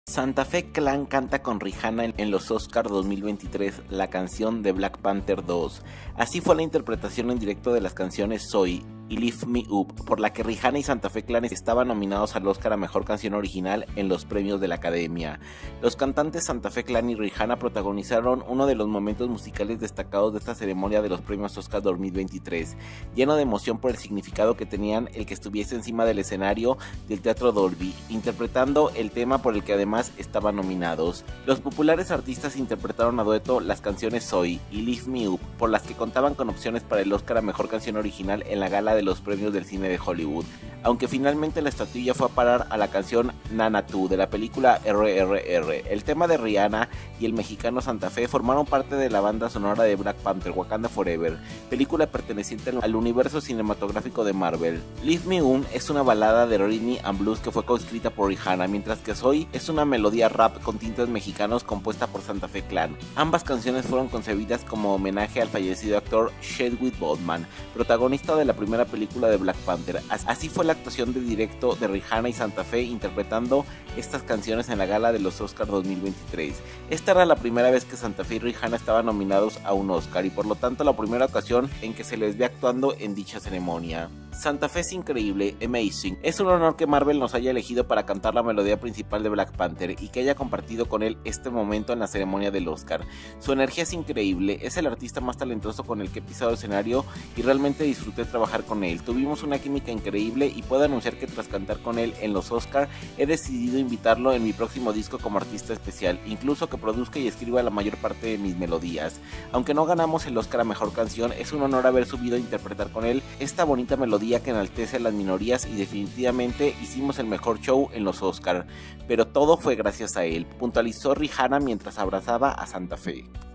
Santa Fe Clan canta con Rihanna en los Oscars 2023 la canción de Black Panther 2. Así fue la interpretación en directo de las canciones Soy y Lift Me Up, por la que Rihanna y Santa Fe Clan estaban nominados al Oscar a Mejor Canción Original en los premios de la Academia. Los cantantes Santa Fe Clan y Rihanna protagonizaron uno de los momentos musicales destacados de esta ceremonia de los premios Oscar 2023, lleno de emoción por el significado que tenían el que estuviese encima del escenario del Teatro Dolby, interpretando el tema por el que además estaban nominados. Los populares artistas interpretaron a dueto las canciones Soy y Lift Me Up, por las que contaban con opciones para el Oscar a Mejor Canción Original en la gala de los premios del cine de Hollywood, aunque finalmente la estatuilla fue a parar a la canción Nana 2 de la película RRR. El tema de Rihanna y el mexicano Santa Fe formaron parte de la banda sonora de Black Panther Wakanda Forever, película perteneciente al universo cinematográfico de Marvel. Lift Me Up es una balada de rhythm and blues que fue coescrita por Rihanna, mientras que Soy es una melodía rap con tintes mexicanos compuesta por Santa Fe Clan. Ambas canciones fueron concebidas como homenaje al fallecido actor Chadwick Boseman, protagonista de la primera película de Black Panther. Así fue la actuación de directo de Rihanna y Santa Fe interpretando estas canciones en la gala de los Oscars 2023. Esta era la primera vez que Santa Fe y Rihanna estaban nominados a un Oscar y por lo tanto la primera ocasión en que se les ve actuando en dicha ceremonia. Santa Fe es increíble, amazing. Es un honor que Marvel nos haya elegido para cantar la melodía principal de Black Panther y que haya compartido con él este momento en la ceremonia del Oscar. Su energía es increíble, es el artista más talentoso con el que he pisado el escenario y realmente disfruté trabajar con él. Tuvimos una química increíble y puedo anunciar que tras cantar con él en los Oscar he decidido invitarlo en mi próximo disco como artista especial, incluso que produzca y escriba la mayor parte de mis melodías. Aunque no ganamos el Oscar a Mejor Canción, es un honor haber subido a interpretar con él esta bonita melodía que enaltece a las minorías y definitivamente hicimos el mejor show en los Oscar, pero todo fue gracias a él, puntualizó Rihanna mientras abrazaba a Santa Fe.